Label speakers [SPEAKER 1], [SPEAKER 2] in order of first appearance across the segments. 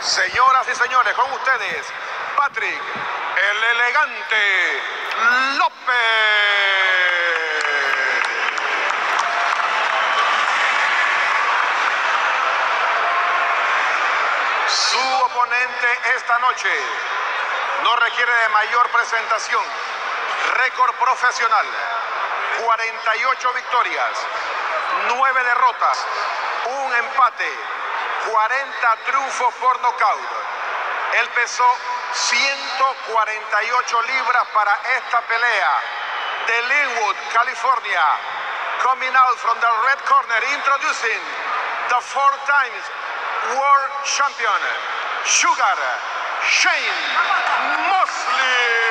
[SPEAKER 1] Señoras y señores, con ustedes, Patrick, el elegante López. Su oponente esta noche no requiere de mayor presentación. Récord profesional, 48 victorias, 9 derrotas, un empate, 40 triunfos por nocaut. Él pesó 148 libras para esta pelea. De Linwood, California, coming out from the red corner, introducing the 4 times world champion, Sugar Shane Mosley.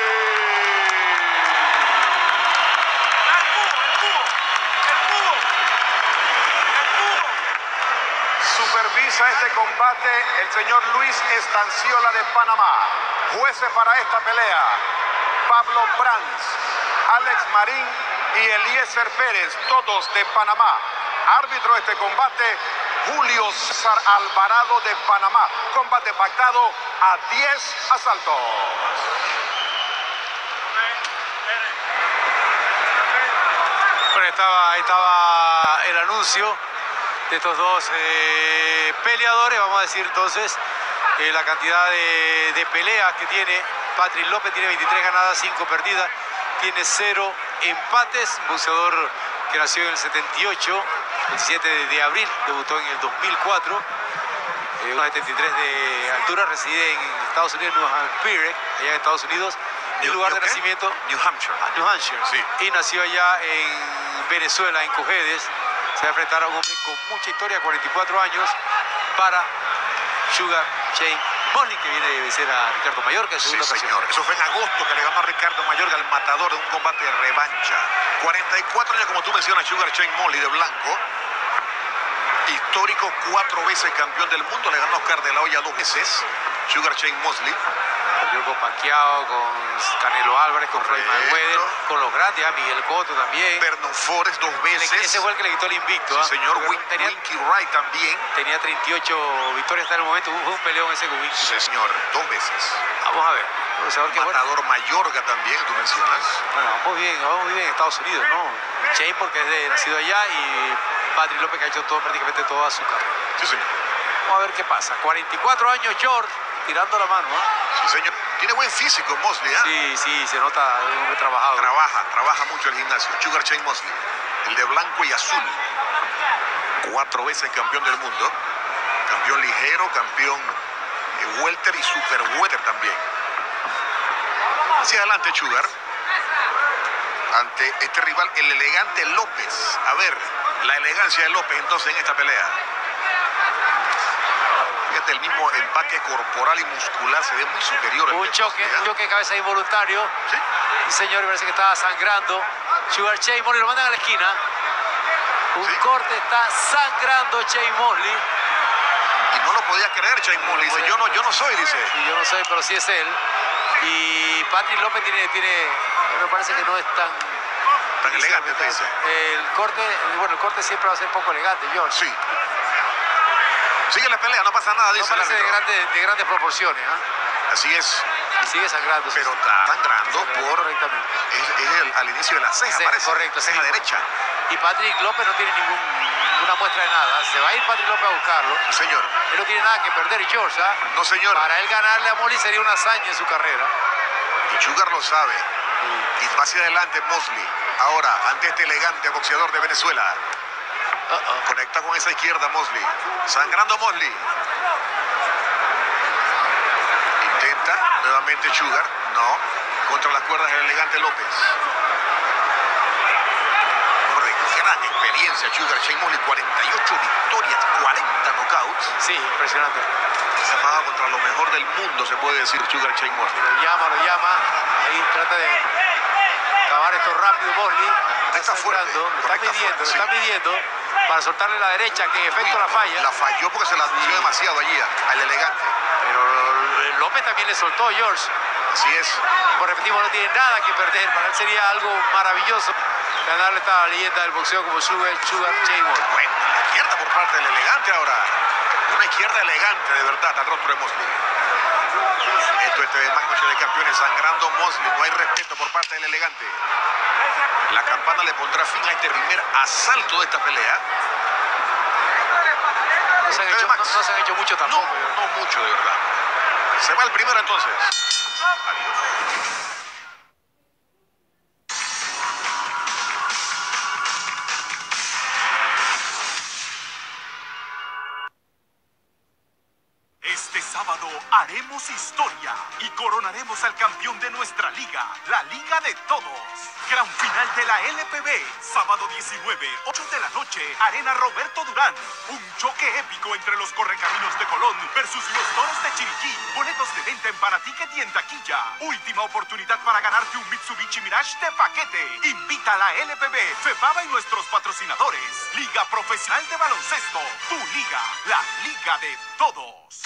[SPEAKER 1] Supervisa este combate el señor Luis Estanciola de Panamá. Jueces para esta pelea: Pablo Brands, Alex Marín y Eliezer Pérez, todos de Panamá. Árbitro de este combate, Julio César Alvarado de Panamá. Combate pactado a 10 asaltos.
[SPEAKER 2] Bueno, ahí estaba el anuncio de estos dos peleadores. Vamos a decir entonces la cantidad de peleas que tiene. Patrick López tiene 23 ganadas, 5 perdidas, tiene 0 empates. Boxeador que nació en el 78, el 17 de abril, debutó en el 2004, 1,73 de altura, reside en Estados Unidos, New Hampshire, allá en Estados Unidos. Y lugar de nacimiento,
[SPEAKER 1] New Hampshire.
[SPEAKER 2] New Hampshire,
[SPEAKER 1] sí.
[SPEAKER 2] Y nació allá en Venezuela, en Cojedes. Se va a enfrentar a un hombre con mucha historia, 44 años, para Sugar Shane Mosley, que viene de vencer a Ricardo Mayorga en segunda ocasión.
[SPEAKER 1] Señor. Eso fue en agosto que le ganó a Ricardo Mayorga, el matador, de un combate de revancha. 44 años, como tú mencionas, Sugar Shane Mosley, de blanco. Histórico, 4 veces campeón del mundo. Le ganó a Oscar de la Hoya 2 veces. Sugar Shane Mosley.
[SPEAKER 2] Perdió con Pacquiao, con Canelo Álvarez, con Floyd Mayweather, con los grandes, a Miguel Cotto también.
[SPEAKER 1] Vernon Forrest 2 veces.
[SPEAKER 2] Ese fue el que le quitó el invicto.
[SPEAKER 1] Sí, señor.
[SPEAKER 2] Tenía,
[SPEAKER 1] Winky Wright también.
[SPEAKER 2] Tenía 38 victorias hasta el momento. Fue un peleón ese con Winky.
[SPEAKER 1] Sí, señor. 2 veces.
[SPEAKER 2] Vamos a ver.
[SPEAKER 1] Matador Mayorga también, tú mencionas.
[SPEAKER 2] Bueno, vamos muy bien en Estados Unidos, ¿no? Shane porque es nacido allá, y Patrick López, que ha hecho prácticamente toda su carrera.
[SPEAKER 1] Sí, señor.
[SPEAKER 2] Vamos a ver qué pasa. 44 años, George, tirando la mano, ¿eh?
[SPEAKER 1] Sí, señor. Tiene buen físico Mosley, ¿eh?
[SPEAKER 2] Sí, se nota, un hombre trabajado.
[SPEAKER 1] Trabaja mucho el gimnasio. Sugar Shane Mosley, el de blanco y azul. 4 veces campeón del mundo. Campeón ligero, campeón welter y super welter también. Hacia adelante Sugar. Ante este rival, el elegante López. A ver, la elegancia de López entonces en esta pelea. Fíjate, el mismo empaque corporal y muscular se ve muy superior.
[SPEAKER 2] Un choque de cabeza involuntario.
[SPEAKER 1] ¿Sí?
[SPEAKER 2] Y señor, parece que estaba sangrando. Sugar Shane Mosley lo mandan a la esquina. Un corte, está sangrando Shane Mosley.
[SPEAKER 1] Y no lo podía creer Shane Mosley. Dice, yo no soy, dice.
[SPEAKER 2] Sí, yo no soy, pero sí es él. Y Patrick López tiene me parece que no es tan
[SPEAKER 1] elegante, te dice.
[SPEAKER 2] El corte siempre va a ser poco elegante, George.
[SPEAKER 1] Sí. Sigue la pelea, no pasa nada, dice
[SPEAKER 2] el árbitro. De grandes proporciones, ¿eh?
[SPEAKER 1] Así es.
[SPEAKER 2] Y sigue sangrando.
[SPEAKER 1] Pero está sangrando
[SPEAKER 2] correctamente.
[SPEAKER 1] Es al inicio de la ceja, parece.
[SPEAKER 2] Correcto,
[SPEAKER 1] ceja derecha.
[SPEAKER 2] Y Patrick López no tiene ninguna muestra de nada. Se va a ir Patrick López a buscarlo.
[SPEAKER 1] Sí, señor.
[SPEAKER 2] Él no tiene nada que perder, George, ¿eh?
[SPEAKER 1] No, señor.
[SPEAKER 2] Para él ganarle a Mosley sería una hazaña en su carrera.
[SPEAKER 1] Y Sugar lo sabe. Y va hacia adelante Mosley. Ahora, ante este elegante boxeador de Venezuela. Conecta con esa izquierda Mosley. Sangrando Mosley. Intenta nuevamente Sugar. No. Contra las cuerdas el elegante López. Gran experiencia Sugar Shane Mosley. 48 victorias, 40 knockouts.
[SPEAKER 2] Sí, impresionante.
[SPEAKER 1] Se ha jugado contra lo mejor del mundo, se puede decir, Sugar Shane Mosley.
[SPEAKER 2] Lo llama. Ahí trata de acabar esto rápido Mosley.
[SPEAKER 1] Está fuerte.
[SPEAKER 2] Lo está midiendo para soltarle la derecha, que en efecto la falla.
[SPEAKER 1] La falló porque se la dio demasiado allí al elegante.
[SPEAKER 2] Pero López también le soltó, George.
[SPEAKER 1] Así es.
[SPEAKER 2] Como repetimos, no tiene nada que perder. Para él sería algo maravilloso ganarle esta leyenda del boxeo como Sugar Shane Mosley.
[SPEAKER 1] Bueno, la izquierda por parte del elegante ahora. Una izquierda elegante, de verdad, al rostro de Mosley. Esto es TV Max, Noche de Campeones, sangrando Mosley. No hay respeto por parte del elegante. La campana le pondrá fin a este primer asalto de esta pelea.
[SPEAKER 2] No se han hecho mucho tampoco.
[SPEAKER 1] No mucho, de verdad. Se va el primero entonces. Adiós.
[SPEAKER 3] Este sábado haremos historia y coronaremos al campeón de nuestra liga, la Liga de Todos. Gran final de la LPB, sábado 19, 8 de la noche, Arena Roberto Durán. Un choque épico entre los Correcaminos de Colón versus los Toros de Chiriquí. Boletos de venta en Paraticket y en taquilla. Última oportunidad para ganarte un Mitsubishi Mirage de paquete. Invita a la LPB, FEPABA y nuestros patrocinadores. Liga Profesional de Baloncesto, tu liga, la Liga de Todos.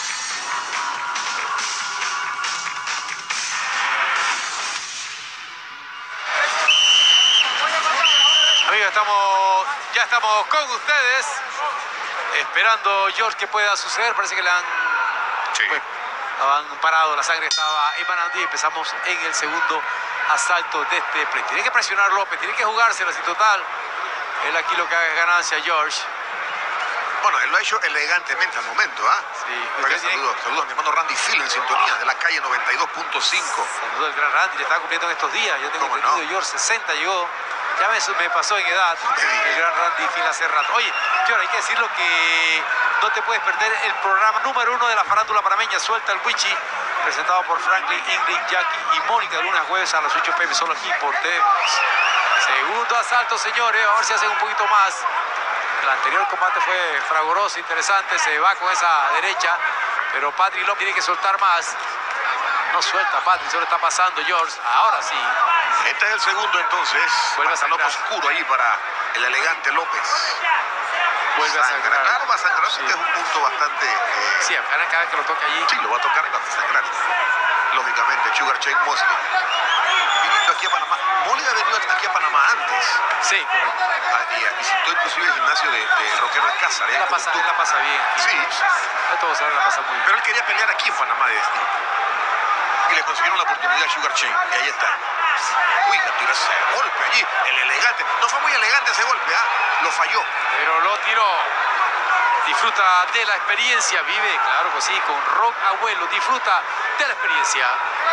[SPEAKER 2] Amigos, ya estamos con ustedes, esperando, George, que pueda suceder. Parece que le han, han parado, la sangre estaba emanando y empezamos en el segundo asalto de este play. Tiene que presionar López, tiene que jugársela, así total. Él aquí lo que haga es ganancia, George.
[SPEAKER 1] Bueno, él lo ha hecho elegantemente al momento, ¿ah?
[SPEAKER 2] Sí.
[SPEAKER 1] Saludos a mi hermano Randy Phil en sintonía de la calle 92.5.
[SPEAKER 2] Saludos al gran Randy, le estaba cumpliendo en estos días. Yo tengo entendido, no? George, 60 llegó. Ya me pasó en edad el gran Randy Phil hace rato. Oye, George, hay que decirlo que no te puedes perder el programa número 1 de la farándula panameña, Suelta el Wichi, presentado por Franklin, Ingrid, Jackie y Mónica, de lunes a jueves a las 8 p.m. solo aquí por TV. Segundo asalto, señores, a ver si hacen un poquito más. El anterior combate fue fragoroso, interesante, se va con esa derecha, pero Patrick López tiene que soltar más. No suelta Patrick, se lo está pasando George, ahora sí.
[SPEAKER 1] Este es el segundo entonces.
[SPEAKER 2] Vuelve a sangrar.
[SPEAKER 1] Oscuro ahí para el elegante López.
[SPEAKER 2] Vuelve a sangrar.
[SPEAKER 1] Claro, va a sangrar, sí. Es un punto bastante...
[SPEAKER 2] Sí, cada vez que lo toque allí.
[SPEAKER 1] Sí, lo va a tocar y va a sangrar. Lógicamente, Sugar Shane Mosley. Viniendo aquí a Panamá. Mosley ha venido aquí a Panamá antes.
[SPEAKER 2] Sí, correcto.
[SPEAKER 1] Visitó inclusive el gimnasio de Roquero Alcázar.
[SPEAKER 2] Él la pasa bien.
[SPEAKER 1] Sí.
[SPEAKER 2] Todos saben, la pasa muy bien.
[SPEAKER 1] Pero él quería pelear aquí en Panamá de esto. Y le consiguieron la oportunidad a Sugar Shane. Y ahí está. Uy, tiró ese golpe allí. El elegante. No fue muy elegante ese golpe, ¿ah? Lo falló.
[SPEAKER 2] Pero lo tiró. Disfruta de la experiencia. Vive, claro que sí, con Rock Abuelo. Disfruta de la experiencia.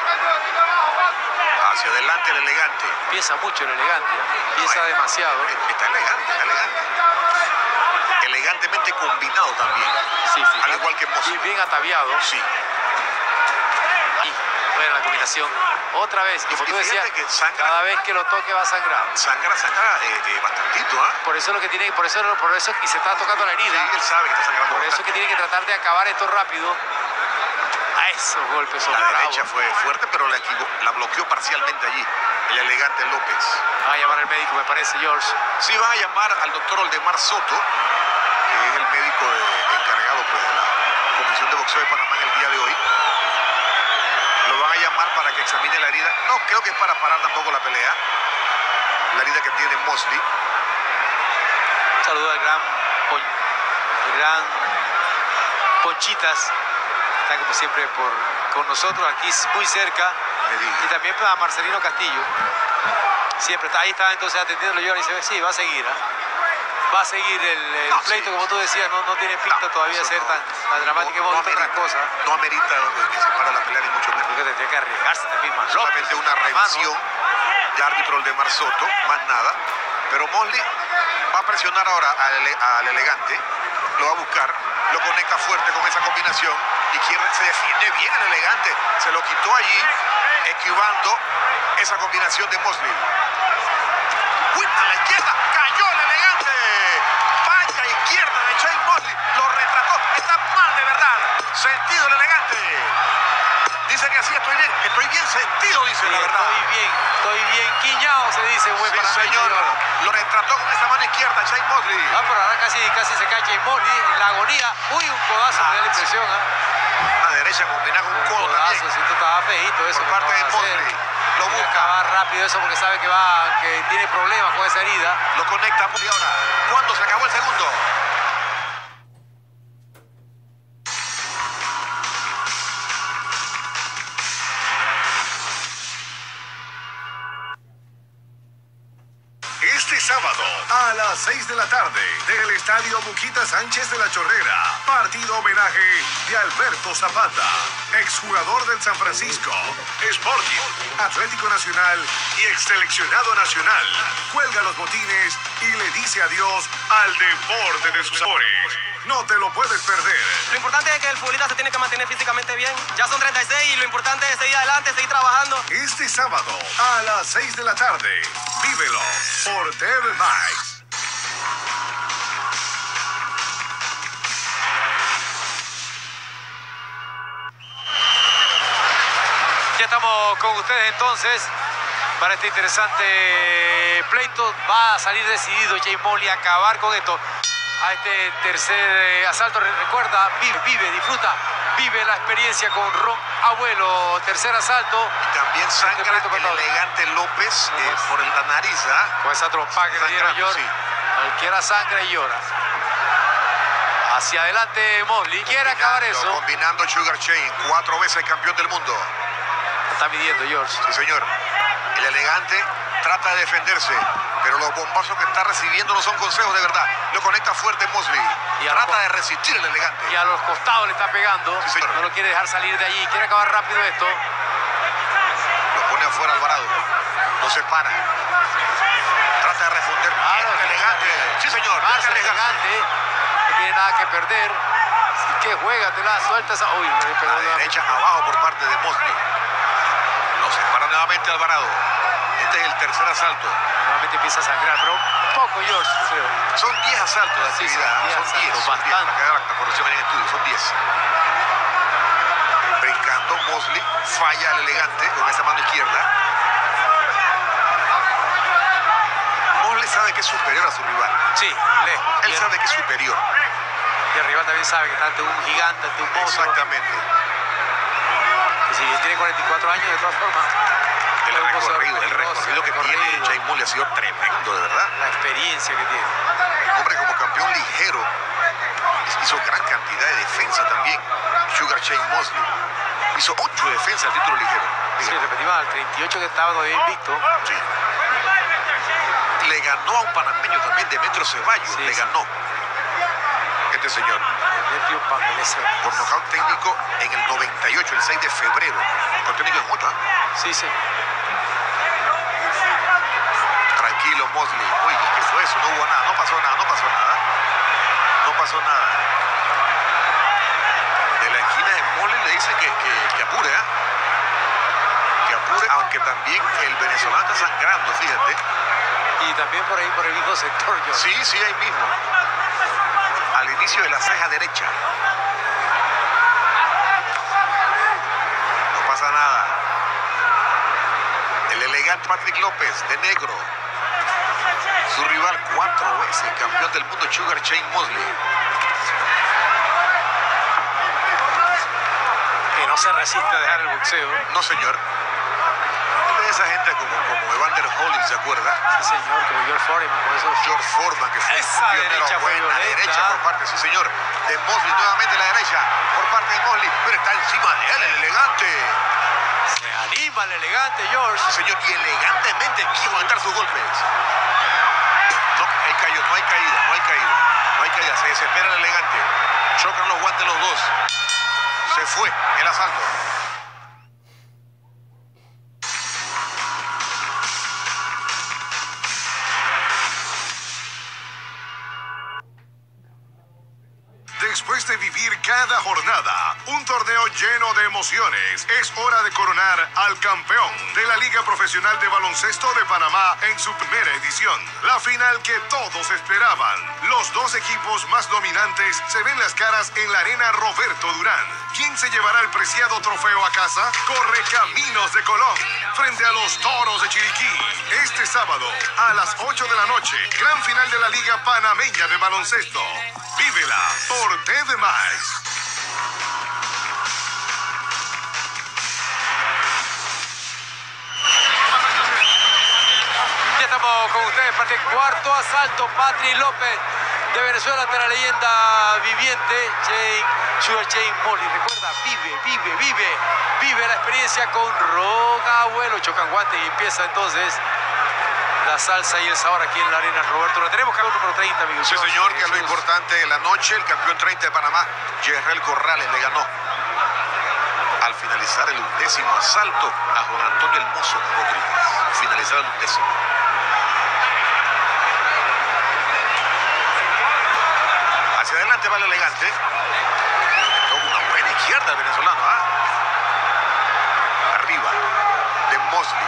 [SPEAKER 1] Hacia adelante el elegante.
[SPEAKER 2] Piensa mucho el elegante. Piensa demasiado.
[SPEAKER 1] Está elegante. Elegantemente combinado también.
[SPEAKER 2] Sí.
[SPEAKER 1] Al igual que Mosley.
[SPEAKER 2] Bien ataviado.
[SPEAKER 1] Sí.
[SPEAKER 2] Y buena la combinación. Otra vez, como tú decías,
[SPEAKER 1] que sangra,
[SPEAKER 2] cada vez que lo toque va a sangrar.
[SPEAKER 1] Sangra bastantito, ¿ah?
[SPEAKER 2] Por eso es lo que tiene, por eso y se está tocando la herida.
[SPEAKER 1] Sí, él sabe que está sangrando.
[SPEAKER 2] Por eso es que tiene que tratar de acabar esto rápido. A esos golpes son
[SPEAKER 1] La
[SPEAKER 2] bravos.
[SPEAKER 1] derecha fue fuerte, pero la bloqueó parcialmente allí. El elegante López.
[SPEAKER 2] Va a llamar al médico, me parece, George.
[SPEAKER 1] Sí, va a llamar al doctor Oldemar Soto, que es el médico encargado pues, de la Comisión de Boxeo de Panamá en el día de hoy. Lo van a llamar para que examine la herida. No creo que es para parar tampoco la pelea. La herida que tiene Mosley.
[SPEAKER 2] Saludo al gran Ponchitas. Está como siempre con nosotros aquí muy cerca. Y también a Marcelino Castillo. Siempre está ahí, está entonces atendiéndolo yo y dice, sí, va a seguir. Va a seguir el pleito, como tú decías, no tiene pinta todavía de ser tan dramático. Hemos visto otras cosas.
[SPEAKER 1] No amerita que se para la pelea ni mucho menos.
[SPEAKER 2] Porque tendría que arriesgarse también más.
[SPEAKER 1] Solamente una revisión de árbitro Oldemar Soto, más nada. Pero Mosley va a presionar ahora al elegante, lo va a buscar, lo conecta fuerte con esa combinación. Izquierda, se defiende bien el elegante, se lo quitó allí, esquivando esa combinación de Mosley. ¡Uy, a la izquierda! ¡Cayó el elegante! ¡Vaya izquierda de Shane Mosley! Lo retrató, está mal de verdad. Sentido el elegante. Dice que así estoy bien sentido, dice, sí, la verdad.
[SPEAKER 2] Estoy bien quiñado, se dice, güey,
[SPEAKER 1] sí,
[SPEAKER 2] para
[SPEAKER 1] señor. Lo retrató con esa mano izquierda, Shane Mosley.
[SPEAKER 2] Pero ahora casi se cae Shane Mosley en la agonía. Uy, un codazo, me da la impresión,
[SPEAKER 1] La derecha combinada con un codo también.
[SPEAKER 2] Sí, esto estaba feíto eso.
[SPEAKER 1] Por parte de Mosley. Lo busca.
[SPEAKER 2] Acabar rápido eso porque sabe que tiene problemas con esa herida.
[SPEAKER 1] Lo conecta Mosley ahora. ¿Cuándo se acabó el segundo?
[SPEAKER 4] 6 de la tarde del Estadio Buquita Sánchez de la Chorrera. Partido homenaje de Alberto Zapata, exjugador del San Francisco, Sporting, Atlético Nacional y exseleccionado nacional. Cuelga los botines y le dice adiós al deporte de sus amores. No te lo puedes perder.
[SPEAKER 5] Lo importante es que el futbolista se tiene que mantener físicamente bien. Ya son 36 y lo importante es seguir adelante, seguir trabajando.
[SPEAKER 4] Este sábado a las 6 de la tarde, vívelo por TV Max.
[SPEAKER 2] Ya estamos con ustedes entonces para este interesante pleito. Va a salir decidido Jay Mosley a acabar con esto. A este tercer asalto, recuerda, vive, disfruta, vive la experiencia con Ron Abuelo, tercer asalto.
[SPEAKER 1] Y también sangra el elegante López por la nariz, ¿ah?
[SPEAKER 2] Con esa trompa que le dieron George. Sí. Cualquiera sangra y llora. Hacia adelante Mosley, quiere acabar eso.
[SPEAKER 1] Combinando Sugar Shane, 4 veces campeón del mundo.
[SPEAKER 2] Está midiendo George.
[SPEAKER 1] Sí, señor. El elegante trata de defenderse, pero los bombazos que está recibiendo no son consejos de verdad. Lo conecta fuerte Mosley. Y trata de resistir el elegante.
[SPEAKER 2] Y a los costados le está pegando. Sí, no lo quiere dejar salir de allí. Quiere acabar rápido esto.
[SPEAKER 1] Lo pone afuera Alvarado. Lo separa. Trata de responder.
[SPEAKER 2] Claro,
[SPEAKER 1] elegante. Sí, señor.
[SPEAKER 2] Elegante. No tiene nada que perder. Que juega, te la suelta esa. Uy, me pegó
[SPEAKER 1] la derecha abajo por parte de Mosley. Lo separa nuevamente Alvarado. Este es el tercer asalto.
[SPEAKER 2] Nuevamente empieza a sangrar, pero poco George, creo.
[SPEAKER 1] Son 10 asaltos de actividad.
[SPEAKER 2] Son 10.
[SPEAKER 1] Para quedar la corrección en estudio, son 10. Brincando, Mosley falla al elegante con esa mano izquierda. Mosley sabe que es superior a su rival.
[SPEAKER 2] Sí,
[SPEAKER 1] él sabe que es superior.
[SPEAKER 2] Y el rival también sabe que está ante un gigante, ante un monstruo.
[SPEAKER 1] Exactamente.
[SPEAKER 2] Y si tiene 44 años, de todas formas.
[SPEAKER 1] El recorrido que tiene Jay Mosley ha sido tremendo, de verdad.
[SPEAKER 2] La experiencia que tiene.
[SPEAKER 1] Hombre, como campeón ligero, hizo gran cantidad de defensa también. Sugar Shane Mosley hizo 8 defensas al título ligero.
[SPEAKER 2] Sí, repetimos, al 38 que estaba todavía invicto.
[SPEAKER 1] Sí. Le ganó a un panameño también, Demetrio Ceballos.
[SPEAKER 2] Sí,
[SPEAKER 1] le ganó este señor. Por nocaut técnico en el 98, el 6 de febrero. Nocaut técnico en 8, ¿eh?
[SPEAKER 2] Sí, sí.
[SPEAKER 1] Tranquilo, Mosley. Uy, ¿qué fue eso? No hubo nada, no pasó nada, no pasó nada. No pasó nada. De la esquina de Mosley le dice que apure, ¿eh? Que apure, aunque también el venezolano está sangrando, fíjate.
[SPEAKER 2] Y también por ahí, por el mismo sector, yo.
[SPEAKER 1] Sí, sí, ahí mismo. Al inicio de la ceja derecha. No pasa nada. El elegante Patrick López, de negro. Su rival 4 veces, campeón del mundo, Sugar Shane Mosley.
[SPEAKER 2] Que no se resiste a dejar el boxeo.
[SPEAKER 1] No, señor. De esa gente como Evander Hollins, ¿se acuerda?
[SPEAKER 2] Sí, señor, como George Foreman.
[SPEAKER 1] George Foreman, que fue
[SPEAKER 2] esa derecha
[SPEAKER 1] buena, derecha por parte, sí, señor, de Mosley. Nuevamente la derecha por parte de Mosley, pero está encima de él, el elegante.
[SPEAKER 2] Se anima el elegante, George.
[SPEAKER 1] Sí, señor, y elegantemente quiso aguantar sus golpes. No, él cayó, no hay caída, no hay caída. No hay caída, se desespera el elegante. Chocan los guantes los dos. Se fue el asalto.
[SPEAKER 4] Después de vivir cada jornada un torneo lleno de emociones, es hora de coronar al campeón de la Liga Profesional de Baloncesto de Panamá en su primera edición. La final que todos esperaban. Los dos equipos más dominantes se ven las caras en la arena Roberto Durán. ¿Quién se llevará el preciado trofeo a casa? Correcaminos de Colón, frente a los Toros de Chiriquí. Este sábado, a las 8 de la noche, gran final de la Liga Panameña de Baloncesto. Vívela por TV Max.
[SPEAKER 2] Ya estamos con ustedes para el cuarto asalto. Patrick López de Venezuela ante la leyenda viviente Sugar Shane Mosley. Recuerda, vive la experiencia con Ron Abuelo. Chocan guantes y empieza entonces la salsa y el sabor aquí en la arena, Roberto. La tenemos campeón número 30, amigos.
[SPEAKER 1] Sí, señor, que es lo importante de la noche. El campeón 30 de Panamá, Yerrel Corrales, le ganó al finalizar el 11º asalto a Juan Antonio El Mozo Rodríguez. Finalizado el 11º. Hacia adelante va el elegante. Con una buena izquierda el venezolano, ¿ah? Arriba de Mosley.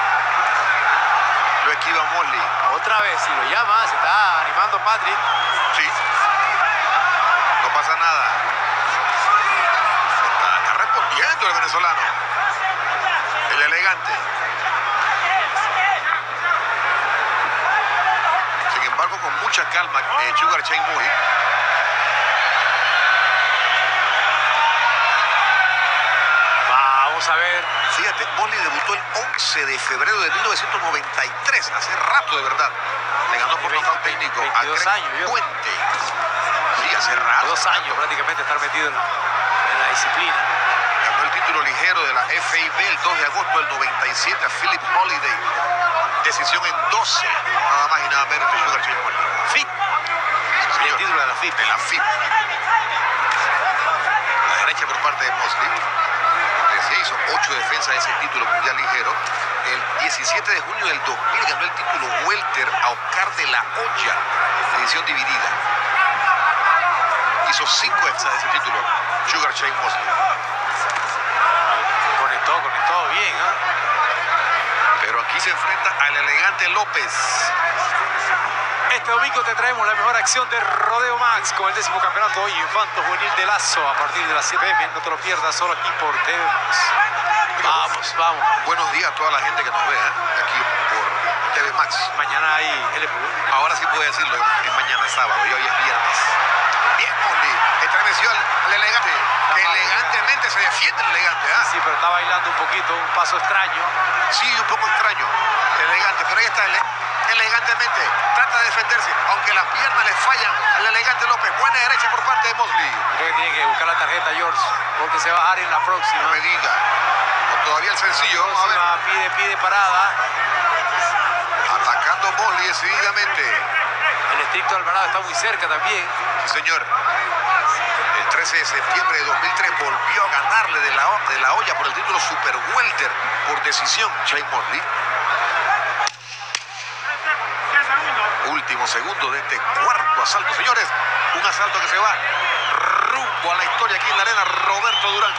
[SPEAKER 1] Lo esquiva Mosley.
[SPEAKER 2] Otra vez, si lo llama, se está animando Patrick.
[SPEAKER 1] Sí. No pasa nada. Está respondiendo el venezolano. El elegante. Sin embargo, con mucha calma, Sugar Shane Mosley.
[SPEAKER 2] Vamos a ver.
[SPEAKER 1] Fíjate, Mosley debutó el 11 de febrero de 1993. Hace rato, de verdad. Le ganó por nocaut técnico a
[SPEAKER 2] 22
[SPEAKER 1] Greg
[SPEAKER 2] años, yo.
[SPEAKER 1] Puente. Sí, hace rato.
[SPEAKER 2] 2 años prácticamente estar metido en la disciplina.
[SPEAKER 1] Ganó el título ligero de la FIB el 2 de agosto del 97 a Philip Holiday. Decisión en 12. Nada más y nada menos que Sugar Shane Mosley.
[SPEAKER 2] FIP.
[SPEAKER 1] Sí,
[SPEAKER 2] El título de la FIP.
[SPEAKER 1] de la FIB. La derecha por parte de Mosley. Se hizo 8 defensas de ese título mundial ligero. El 17 de junio del 2000 ganó el título welter a Oscar de la Hoya, edición dividida. Hizo 5 defensas de ese título, Sugar Shane Mosley.
[SPEAKER 2] Conectó bien, ¿ah?
[SPEAKER 1] Pero aquí se enfrenta al elegante López.
[SPEAKER 2] Este domingo te traemos la mejor acción de Rodeo Max con el 10º campeonato hoy Infanto Juvenil de Lazo a partir de las 7 p.m. No te lo pierdas, solo aquí por TV Max. Vamos.
[SPEAKER 1] Buenos días a toda la gente que nos ve, aquí por TV Max.
[SPEAKER 2] Mañana hay LPV.
[SPEAKER 1] Ahora sí puedo decirlo, es mañana sábado y hoy es viernes. Bien, Mosley, estremeció al elegante. Elegantemente se defiende el elegante, ¿ah?
[SPEAKER 2] Sí, pero está bailando un poquito, un paso extraño.
[SPEAKER 1] Sí, un poco extraño. Elegante, pero ahí está elegantemente. Trata de defenderse, aunque las piernas le fallan al elegante López. Buena derecha por parte de Mosley.
[SPEAKER 2] Creo que tiene que buscar la tarjeta George, porque se va a bajar en la próxima.
[SPEAKER 1] No me diga. O todavía el sencillo, vamos a ver.
[SPEAKER 2] Pide parada.
[SPEAKER 1] Atacando Mosley decididamente.
[SPEAKER 2] El estricto Alvarado está muy cerca también.
[SPEAKER 1] Sí, señor. El 13 de septiembre de 2003 volvió a ganarle de la olla por el título Super Welter por decisión Shane Mosley. Último segundo de este cuarto asalto, señores. Un asalto que se va rumbo a la historia aquí en la arena Roberto Durán.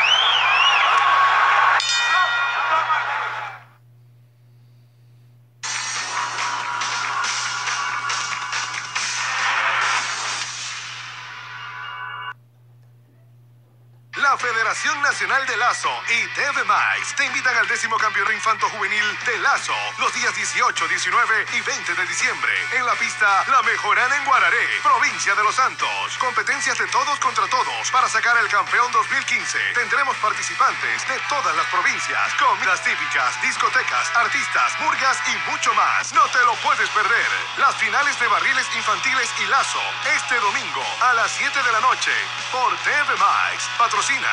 [SPEAKER 4] La Federación Nacional de Lazo y TV Max te invitan al 10º campeonato infanto juvenil de Lazo los días 18, 19 y 20 de diciembre en la pista La Mejorana en Guararé, provincia de Los Santos. Competencias de todos contra todos para sacar el campeón 2015. Tendremos participantes de todas las provincias, comidas típicas, discotecas, artistas, murgas y mucho más. No te lo puedes perder. Las finales de barriles infantiles y Lazo este domingo a las 7 de la noche por TV Max. Patrocinan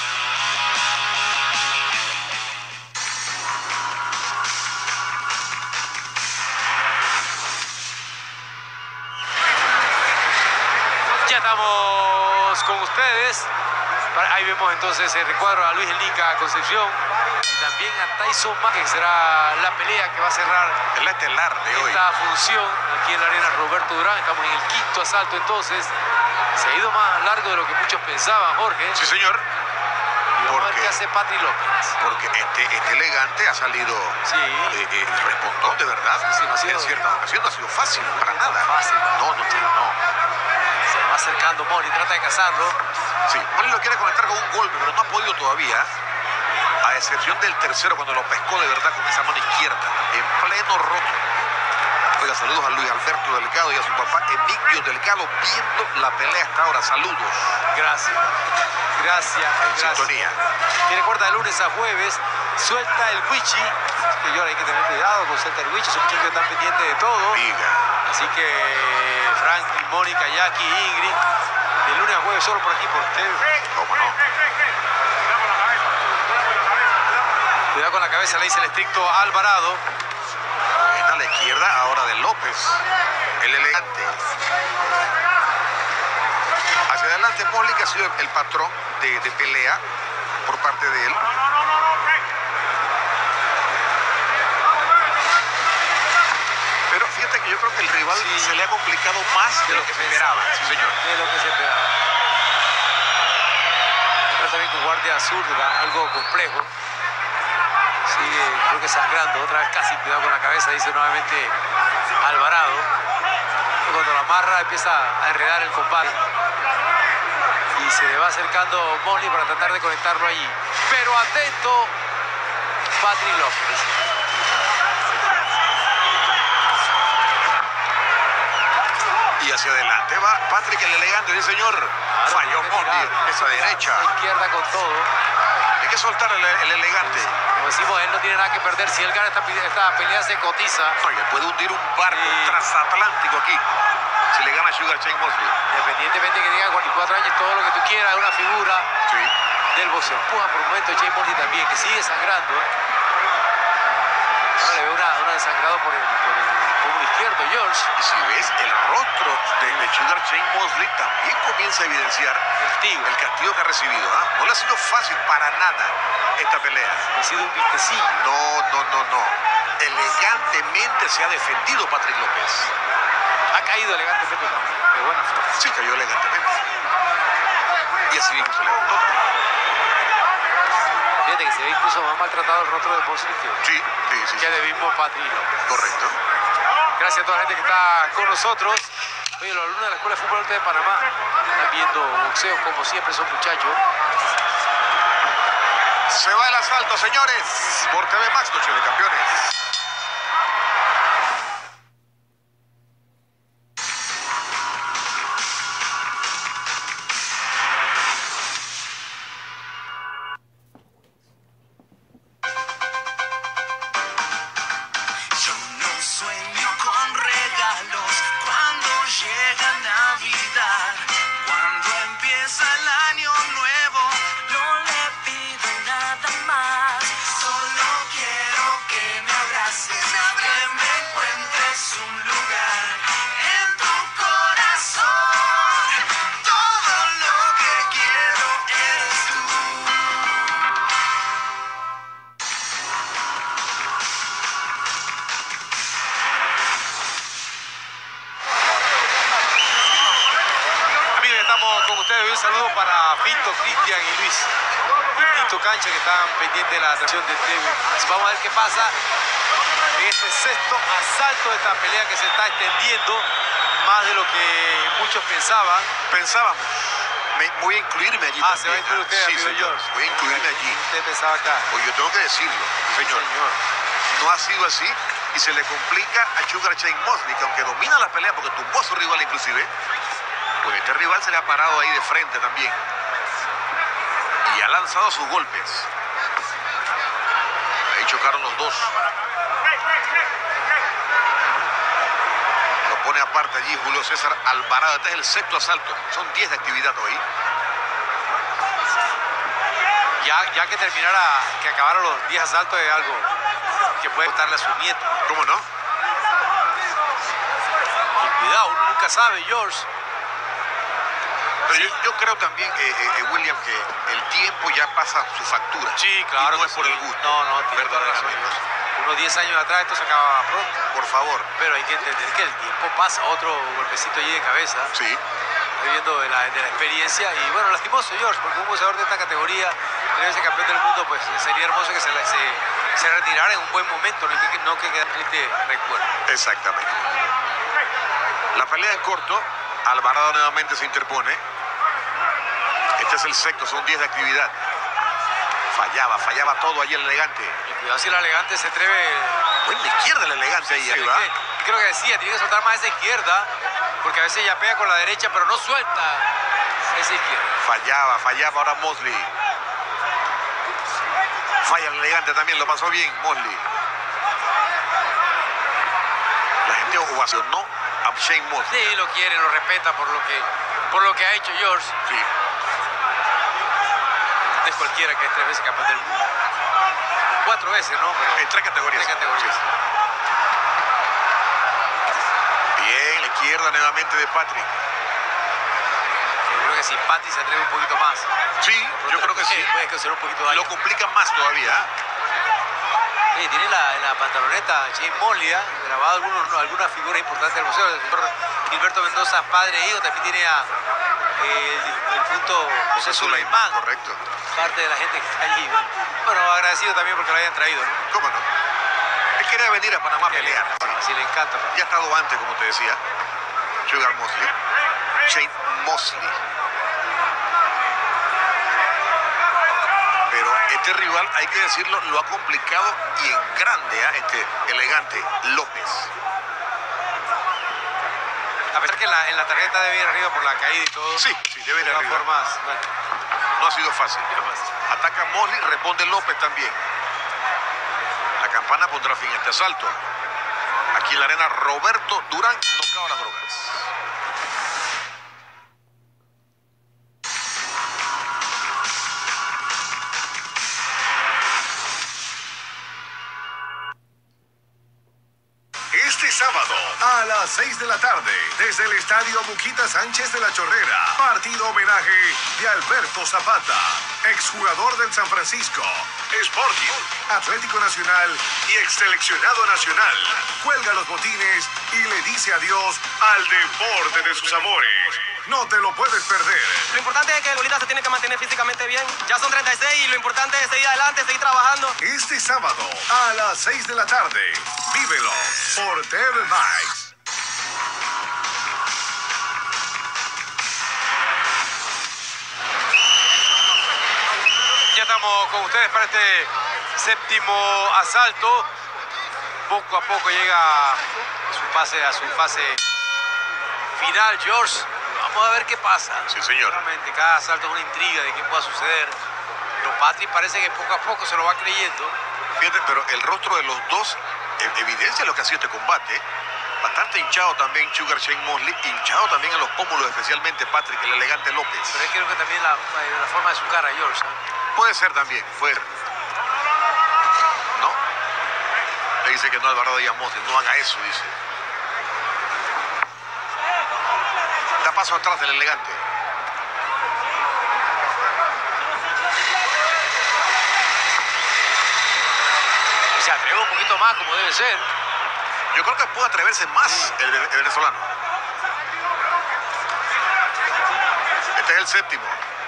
[SPEAKER 2] Ya estamos con ustedes. Ahí vemos entonces el recuadro a Luis Elnica Concepción y también a Tyson Mack, que será la pelea que va a cerrar
[SPEAKER 1] Es la estelar de hoy.
[SPEAKER 2] esta función aquí en la arena Roberto Durán. Estamos en el 5º asalto entonces. Se ha ido más largo de lo que muchos pensaban, Jorge.
[SPEAKER 1] Sí, señor.
[SPEAKER 2] Y vamos a ver
[SPEAKER 1] porque-
[SPEAKER 2] qué hace Patrick López.
[SPEAKER 1] Porque este elegante ha salido
[SPEAKER 2] Sí.
[SPEAKER 1] respondón, de verdad.
[SPEAKER 2] Sí, no ha sido-
[SPEAKER 1] en ciertas ocasiones no ha sido fácil, para nada.
[SPEAKER 2] Fácil.
[SPEAKER 1] No.
[SPEAKER 2] Se va acercando Moni, trata de cazarlo.
[SPEAKER 1] Sí, Moni lo quiere conectar con un golpe, pero no ha podido todavía. A excepción del tercero, cuando lo pescó de verdad con esa mano izquierda, en pleno roto. Oiga, saludos a Luis Alberto Delgado y a su papá Emilio Delgado viendo la pelea hasta ahora. Saludos.
[SPEAKER 2] Gracias.
[SPEAKER 1] En sintonía.
[SPEAKER 2] Y recuerda, de lunes a jueves, suelta el Wichi. Señor, hay que tener cuidado con suelta el Wichi. Son muchachos que están pendientes de todo.
[SPEAKER 1] Diga.
[SPEAKER 2] Así que Franklin, Mónica, Jackie, Ingrid, de lunes a jueves solo por aquí, por TV.
[SPEAKER 1] ¿Cómo no?
[SPEAKER 2] Cuidado con la cabeza, le dice el estricto Alvarado.
[SPEAKER 1] Buena la izquierda ahora de López, el elegante. Hacia adelante Mosley, que ha sido el patrón de pelea por parte de él. Pero fíjate que yo creo que el rival se le ha complicado más de lo que se esperaba. Sí, señor.
[SPEAKER 2] De lo que se esperaba. Pero también con guardia zurda, algo complejo. Sigue, creo que sangrando. Otra vez casi, cuidado con la cabeza, dice nuevamente Alvarado. Y cuando la amarra empieza a enredar el combate. Y se le va acercando Mosley para tratar de conectarlo allí. Pero atento, Patrick López.
[SPEAKER 1] Y hacia adelante va Patrick el elegante, sí señor. Falló Mosley, esa derecha.
[SPEAKER 2] Izquierda con todo.
[SPEAKER 1] Hay que soltar el elegante.
[SPEAKER 2] Como decimos, él no tiene nada que perder. Si él gana esta pelea, se cotiza.
[SPEAKER 1] Oye, puede hundir un barco transatlántico aquí. Si le gana Sugar Shane Mosley.
[SPEAKER 2] Independientemente que tenga 44 años, todo lo que tú quieras, es una figura del boxeo. Empuja por momento Shane Mosley también, que sigue sangrando. Ahora le veo una desangrado por el pómulo izquierdo, George.
[SPEAKER 1] Y si ves el rostro de Sugar Shane Mosley, también comienza a evidenciar el castigo que ha recibido. No le ha sido fácil para nada esta pelea.
[SPEAKER 2] Ha sido un vistecillo.
[SPEAKER 1] No. Elegantemente se ha defendido Patrick López.
[SPEAKER 2] Ha caído elegantemente también, de buena forma.
[SPEAKER 1] Sí, cayó elegantemente. Y así mismo se levantó.
[SPEAKER 2] Fíjate que se ve incluso más maltratado el rostro de Mosley que el mismo Patrick López.
[SPEAKER 1] Correcto.
[SPEAKER 2] Gracias a toda la gente que está con nosotros. Oye, los alumnos de la Escuela de Fútbol Norte de Panamá están viendo boxeo como siempre, son muchachos.
[SPEAKER 1] Se va el asalto, señores, por TV Max, Noche de Campeones.
[SPEAKER 2] Un saludo para Pinto, Cristian y Luis. Y Tito Cancha, que están pendientes de la transmisión de TV. Vamos a ver qué pasa en este sexto asalto de esta pelea que se está extendiendo más de lo que muchos pensábamos.
[SPEAKER 1] Voy a incluirme allí también.
[SPEAKER 2] Se va a incluir usted,
[SPEAKER 1] sí, señor. Voy a incluirme allí.
[SPEAKER 2] Usted pensaba acá.
[SPEAKER 1] Pues yo tengo que decirlo, señor. No ha sido así y se le complica a Sugar Shane Mosley, que aunque domina la pelea porque tumbó a su rival inclusive, pues este rival se le ha parado ahí de frente también. Y ha lanzado sus golpes. Ahí chocaron los dos. Lo pone aparte allí Julio César Alvarado. Este es el sexto asalto. Son 10 de actividad hoy.
[SPEAKER 2] Ya que terminara, que acabaron los 10 asaltos, es algo que puede gustarle a su nieto.
[SPEAKER 1] ¿Cómo no?
[SPEAKER 2] Y cuidado, uno nunca sabe, George.
[SPEAKER 1] Pero yo creo también, William, que el tiempo ya pasa su factura.
[SPEAKER 2] Sí, claro.
[SPEAKER 1] Y no es por el gusto.
[SPEAKER 2] No, tiene toda razón. Unos 10 años atrás esto se acababa pronto.
[SPEAKER 1] Por favor.
[SPEAKER 2] Pero hay que entender que el tiempo pasa. Otro golpecito allí de cabeza.
[SPEAKER 1] Sí.
[SPEAKER 2] Viviendo de la experiencia. Y bueno, lastimoso, George, porque un boxeador de esta categoría, debe ser campeón del mundo, pues sería hermoso que se retirara en un buen momento, no que quede triste recuerdo.
[SPEAKER 1] Exactamente. La pelea en corto. Alvarado nuevamente se interpone. Este es el sexto, son 10 de actividad. Fallaba todo ahí el elegante.
[SPEAKER 2] Y cuidado si el elegante se atreve.
[SPEAKER 1] Bueno, la izquierda el elegante ahí arriba.
[SPEAKER 2] Creo que decía, tiene que soltar más esa izquierda, porque a veces ya pega con la derecha, pero no suelta esa izquierda.
[SPEAKER 1] Fallaba ahora Mosley. Falla el elegante también, lo pasó bien Mosley. La gente ovacionó a Shane Mosley.
[SPEAKER 2] Sí, lo quiere, lo respeta por lo que ha hecho George.
[SPEAKER 1] Sí.
[SPEAKER 2] Es cualquiera que es 3 veces campeón del mundo. 4 veces, ¿no? Pero
[SPEAKER 1] en 3 categorías.
[SPEAKER 2] 3 categorías. Sí.
[SPEAKER 4] Bien, la izquierda nuevamente de Patrick.
[SPEAKER 2] Yo creo que si Patrick se atreve un poquito más.
[SPEAKER 4] Sí, yo creo que sí.
[SPEAKER 2] Puede causar un poquito de daño.
[SPEAKER 4] Lo complica más todavía.
[SPEAKER 2] Tiene en la pantaloneta James Mosley, grabado algunas figuras importantes del museo. El señor Gilberto Mendoza, padre e hijo, también tiene a el punto José Sulaimán,
[SPEAKER 4] correcto.
[SPEAKER 2] parte de la gente que está allí. Bueno, agradecido también porque lo hayan traído, ¿no?
[SPEAKER 4] ¿Cómo no? Él quería venir a Panamá a pelear.
[SPEAKER 2] Así le encanta.
[SPEAKER 4] Ya ha estado antes, como te decía. Sugar Mosley. Shane Mosley. Pero este rival, hay que decirlo, lo ha complicado y en grande, este elegante López.
[SPEAKER 2] A pesar que en la tarjeta debe ir arriba por la caída y todo.
[SPEAKER 4] Sí, debe ir
[SPEAKER 2] de todas
[SPEAKER 4] arriba.
[SPEAKER 2] formas, bueno,
[SPEAKER 4] No ha sido fácil. Ataca Mosley, responde López también. La campana pondrá fin a este asalto. Aquí en la arena, Roberto Durán nocao a las drogas. Este sábado a las 6 de la tarde, desde el Estadio Muquita Sánchez de la Chorrera, partido homenaje de Alberto Zapata, exjugador del San Francisco, Sporting, Atlético Nacional y exseleccionado nacional. Cuelga los botines y le dice adiós al deporte de sus amores. No te lo puedes perder.
[SPEAKER 5] Lo importante es que el bolita se tiene que mantener físicamente bien. Ya son 36 y lo importante es seguir adelante, seguir trabajando.
[SPEAKER 4] Este sábado a las 6 de la tarde, vívelo por TV Max.
[SPEAKER 2] ya estamos con ustedes para este séptimo asalto. Poco a poco llega a su fase final, George. Vamos a ver qué pasa.
[SPEAKER 4] Sí, señor.
[SPEAKER 2] Realmente cada asalto es una intriga de qué pueda suceder. Pero Patrick parece que poco a poco se lo va creyendo.
[SPEAKER 4] Fíjate, pero el rostro de los dos evidencia lo que ha sido este combate. Bastante hinchado también Sugar Shane Mosley, hinchado también en los pómulos, especialmente Patrick, el elegante López.
[SPEAKER 2] Pero es que creo que también la forma de su cara, George.
[SPEAKER 4] Puede ser también, fuera. ¿No? Le dice que no Alvarado Díaz Mosley, no haga eso, dice. Da paso atrás del elegante.
[SPEAKER 2] Se atreve un poquito más como debe ser.
[SPEAKER 4] Yo creo que puede atreverse más el venezolano. Este es el séptimo.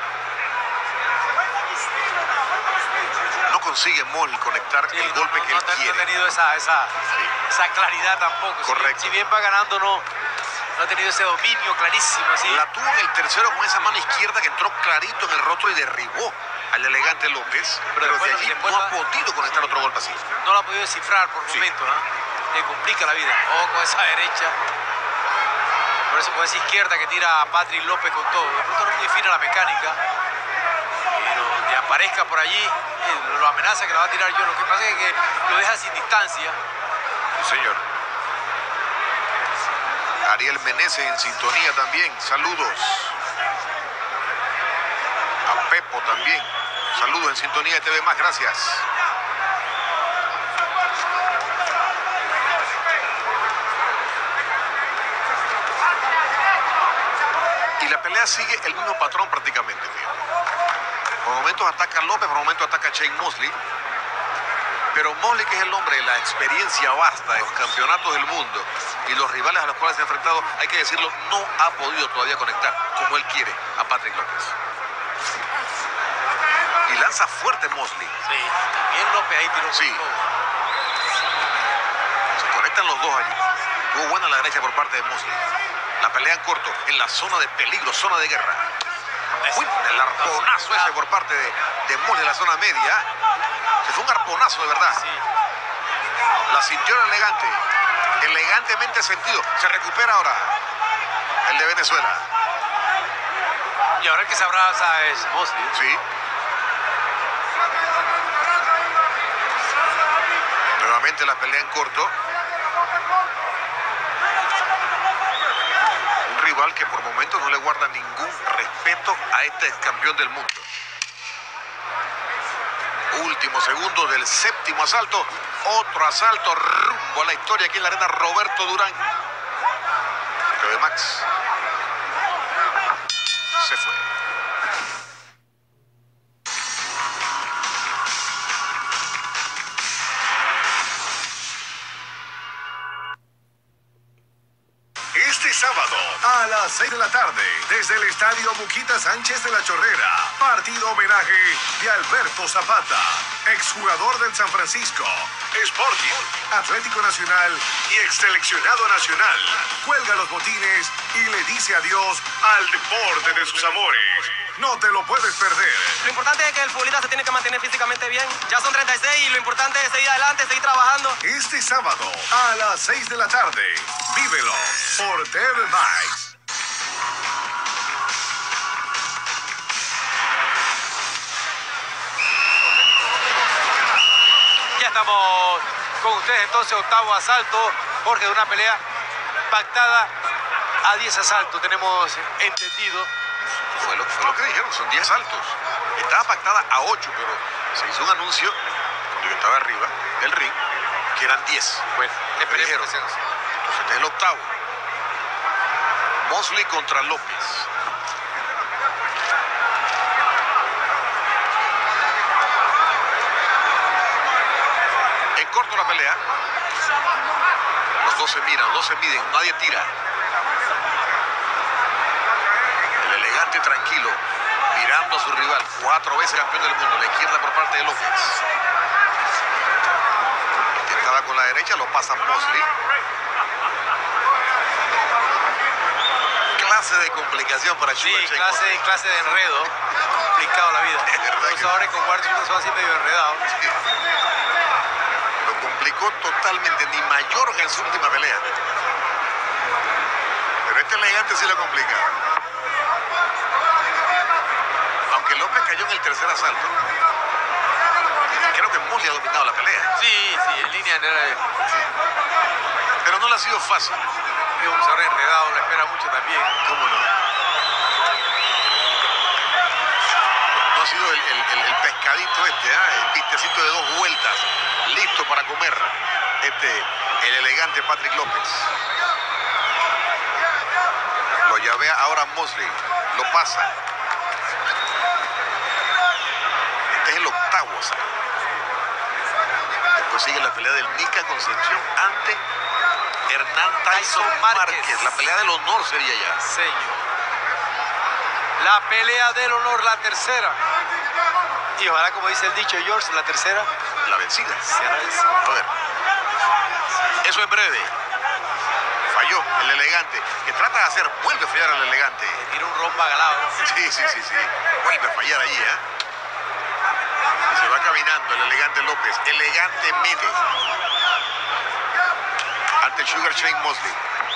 [SPEAKER 4] No consigue Mosley conectar el golpe que él quiere.
[SPEAKER 2] No ha tenido esa claridad tampoco.
[SPEAKER 4] Correcto.
[SPEAKER 2] Si bien va ganando, no ha tenido ese dominio clarísimo. Así.
[SPEAKER 4] La tuvo en el tercero con esa mano izquierda que entró clarito en el rostro y derribó al elegante López. Pero de allí no ha podido conectar otro golpe así.
[SPEAKER 2] No lo ha podido descifrar por momentos. Le complica la vida. O con esa derecha. Por eso con esa izquierda que tira a Patrick López con todo. De pronto no es muy fina la mecánica. Pero donde aparezca por allí, lo amenaza que la va a tirar yo. Lo que pasa es que lo deja sin distancia.
[SPEAKER 4] Sí, señor. Ariel Meneses en sintonía también. Saludos. A Pepo también. Saludos en sintonía de TV Más. Gracias. Y la pelea sigue el mismo patrón prácticamente. Por momentos ataca López, por momentos ataca Shane Mosley. Pero Mosley, que es el hombre de la experiencia vasta de los campeonatos del mundo y los rivales a los cuales se ha enfrentado, hay que decirlo, no ha podido todavía conectar como él quiere a Patrick López. Y lanza fuerte Mosley.
[SPEAKER 2] Sí, bien López ahí tiró.
[SPEAKER 4] Sí. Se conectan los dos allí. Tuvo buena la derecha por parte de Mosley. La pelea en corto, en la zona de peligro, zona de guerra. Uy, el arponazo ese por parte de Mosley en la zona media. Se fue un arponazo de verdad.
[SPEAKER 2] Sí.
[SPEAKER 4] La sintió el elegante. Elegantemente sentido. Se recupera ahora el de Venezuela.
[SPEAKER 2] Y ahora el que se abraza es Mosley.
[SPEAKER 4] Sí. Nuevamente la pelea en corto. Un rival que por momentos no le guarda ningún respeto a este campeón del mundo. Último segundo del séptimo asalto. Otro asalto rumbo a la historia aquí en la arena Roberto Durán. de Max. Se fue. Este sábado a las 6 de la tarde, desde el Estadio Buquita Sánchez de la Chorrera, partido homenaje de Alberto Zapata, exjugador del San Francisco, Sporting, Atlético Nacional y exseleccionado nacional. Cuelga los botines y le dice adiós al deporte de sus amores. No te lo puedes perder.
[SPEAKER 5] Lo importante es que el futbolista se tiene que mantener físicamente bien. Ya son 36 y lo importante es seguir adelante, seguir trabajando.
[SPEAKER 4] Este sábado a las 6 de la tarde, vívelo por TV Max.
[SPEAKER 2] Ya estamos con ustedes entonces, octavo asalto, Jorge, de una pelea pactada a 10 asaltos, tenemos entendido.
[SPEAKER 4] Fue lo que dijeron, son 10 asaltos. Estaba pactada a 8, pero se hizo un anuncio cuando yo estaba arriba del ring que eran 10.
[SPEAKER 2] Bueno,
[SPEAKER 4] me dijeron. Entonces este es el octavo. Mosley contra López. En corto la pelea. Los dos se miran, los dos se miden, nadie tira. El elegante tranquilo, mirando a su rival, 4 veces campeón del mundo, la izquierda por parte de López. Intentaba con la derecha, lo pasa Mosley. Clase de complicación para Sugar Shane Mosley.
[SPEAKER 2] Clase de enredo, complicado la vida. Los ahora con Washington son así medio enredados.
[SPEAKER 4] Lo complicó totalmente, ni Mayorga en su última pelea. Pero este elegante sí lo complica. Aunque López cayó en el tercer asalto, creo que Mosley ha dominado la pelea.
[SPEAKER 2] Sí, en línea general.
[SPEAKER 4] Pero no le ha sido fácil.
[SPEAKER 2] Es un sabor enredado, lo espera mucho también.
[SPEAKER 4] ¿Cómo no? No ha sido el pescadito este, el vistecito de 2 vueltas, listo para comer. El elegante Patrick López. Lo llavea ahora Mosley, lo pasa. Este es el octavo asalto. Después sigue la pelea del Nica Concepción ante Hernán Tyson Márquez. La pelea del honor sería ya.
[SPEAKER 2] Señor. La pelea del honor, la tercera. Y ojalá, como dice el dicho George, la tercera.
[SPEAKER 4] La vencida.
[SPEAKER 2] Será esa.
[SPEAKER 4] A ver. Eso en breve. Falló el elegante. Que trata de hacer, vuelve a fallar al elegante.
[SPEAKER 2] Le tira un rombo agalado.
[SPEAKER 4] Sí. Vuelve a fallar allí, Y se va caminando el elegante López. Elegantemente. Ante Sugar Shane Mosley.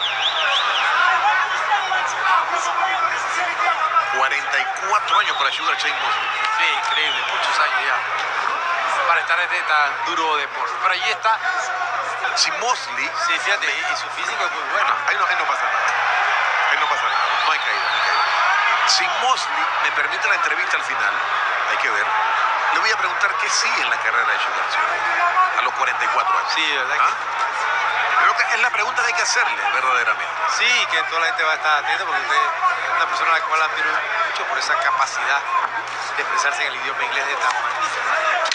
[SPEAKER 4] 44 años para Sugar Shane Mosley.
[SPEAKER 2] Sí, increíble, muchos años ya. Para estar en este tan duro deporte. Pero ahí está.
[SPEAKER 4] Si Mosley.
[SPEAKER 2] Sí, fíjate, y su físico es muy bueno.
[SPEAKER 4] Ahí no pasa nada. Ahí no pasa nada. No hay caída, no hay caída. Si Mosley me permite la entrevista al final, hay que ver. Le voy a preguntar qué sigue en la carrera de Sugar Shane a los 44 años.
[SPEAKER 2] Sí, ¿verdad?
[SPEAKER 4] Creo que es la pregunta que hay que hacerle, verdaderamente.
[SPEAKER 2] Sí, que toda la gente va a estar atenta porque usted es una persona a la cual admiro mucho por esa capacidad de expresarse en el idioma inglés de tan magnífica.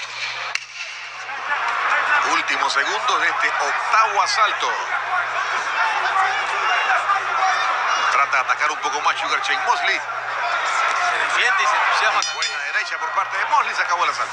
[SPEAKER 4] Últimos segundos de este octavo asalto. Trata de atacar un poco más Sugar Shane Mosley.
[SPEAKER 2] Se defiende y se entusiasma.
[SPEAKER 4] Buena derecha por parte de Mosley, se acabó el asalto.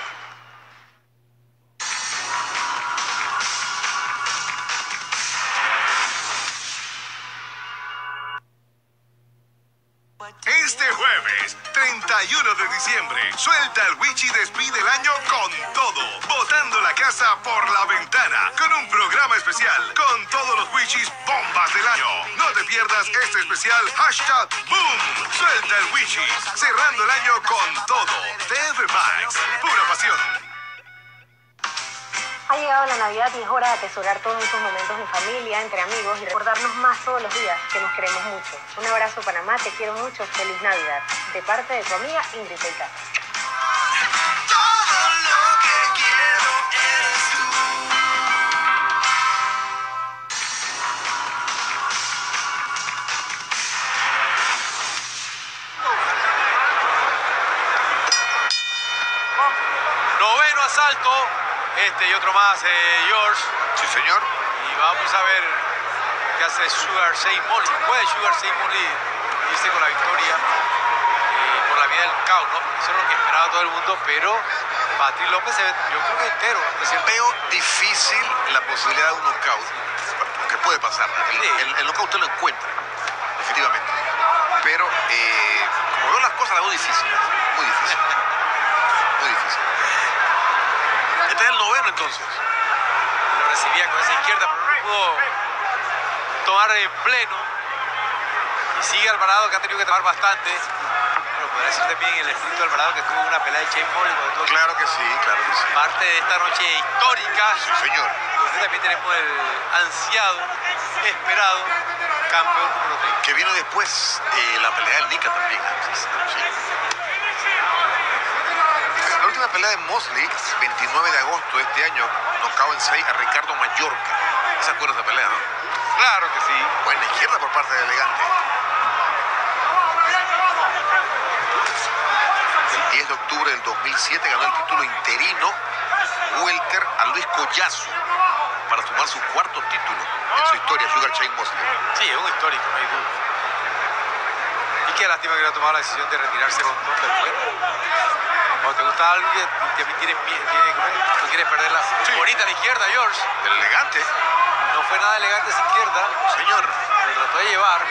[SPEAKER 4] Este jueves, 31 de diciembre, suelta el Wichi y despide el año con todo, botando la casa por la ventana, con un programa especial, con todos los Wichis bombas del año. No te pierdas este especial #Boom, suelta el Wichi, cerrando el año con todo. TV Max, pura pasión.
[SPEAKER 6] Ha llegado la Navidad y es hora de atesorar todos esos momentos en familia, entre amigos y recordarnos más todos los días que nos queremos mucho. Un abrazo Panamá, te quiero mucho, feliz Navidad. De parte de tu amiga Ingrid Teca.
[SPEAKER 2] Noveno asalto. Este y otro más, George.
[SPEAKER 4] Sí, señor.
[SPEAKER 2] Y vamos a ver qué hace Sugar Shane Mosley. ¿Puede Sugar Shane Mosley irse con la victoria por la vía del knockout, ¿no? Porque eso es lo que esperaba todo el mundo, pero Patrick López se ve, yo creo que entero.
[SPEAKER 4] Veo difícil la posibilidad de un knockout, porque puede pasar. El knockout usted lo encuentra, efectivamente. Pero como veo las cosas, la veo difícil. Muy difícil. Muy difícil. Este es el noveno entonces.
[SPEAKER 2] Lo recibía con esa izquierda, pero no pudo tomar en pleno. Y sigue Alvarado, que ha tenido que tomar bastante. Bueno, podría ser también el espíritu de Alvarado, que tuvo una pelea de Shane Mosley.
[SPEAKER 4] Claro que sí, claro que sí.
[SPEAKER 2] Parte de esta noche histórica.
[SPEAKER 4] Sí, señor.
[SPEAKER 2] Donde también tenemos el ansiado, esperado campeón número 3.
[SPEAKER 4] Que viene después la pelea del Nica también. Sí. La última pelea de Mosley, 29 de agosto de este año, knockout en 6 a Ricardo Mallorca. ¿Se acuerda de esa pelea, no?
[SPEAKER 2] Claro que sí.
[SPEAKER 4] Buena izquierda por parte del Elegante. El 10 de octubre del 2007 ganó el título interino welter a Luis Collazo para sumar su cuarto título en su historia, Sugar Shane Mosley.
[SPEAKER 2] Sí, es un histórico, no hay duda. Y qué lástima que hubiera tomado la decisión de retirarse con dos, pero bueno. Cuando te gusta algo que también no quieres perder la bonita de izquierda, George.
[SPEAKER 4] El Elegante.
[SPEAKER 2] No fue nada elegante esa izquierda.
[SPEAKER 4] Señor.
[SPEAKER 2] Lo trató de llevar.